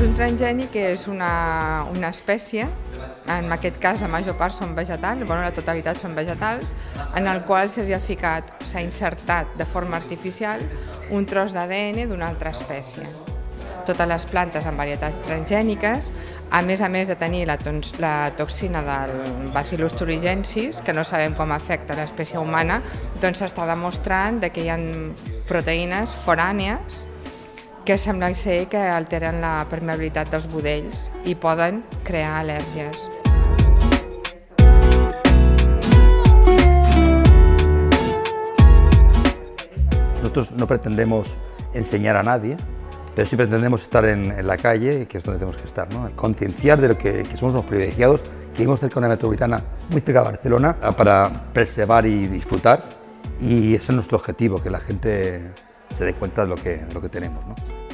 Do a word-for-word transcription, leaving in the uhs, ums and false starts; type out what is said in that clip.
un transgènic és una, una espècie, en aquest cas la major part són vegetals, bueno, la totalitat són vegetals, en el qual se'ls ha ficat, s'ha insertat de forma artificial un tros d'A D N d'una altra espècie. Totes les plantes amb varietats transgèniques, a més a més de tenir la, la toxina del Bacillus thuringiensis, que no sabem com afecta l'espècie humana, doncs s'està demostrant que hi ha proteïnes forànies que sembla ser que alteren la permeabilitat dels budells i poden crear al·lèrgies. Nosotros no pretendemos enseñar a nadie, pero sí pretendemos estar en, en la calle, que es donde tenemos que estar, ¿no? Concienciar de lo que, que somos los privilegiados, que vivimos cerca de una metropolitana muy cerca de Barcelona, para preservar y disfrutar, y ese es nuestro objetivo, que la gente se dé cuenta de lo que, de lo que tenemos, ¿no?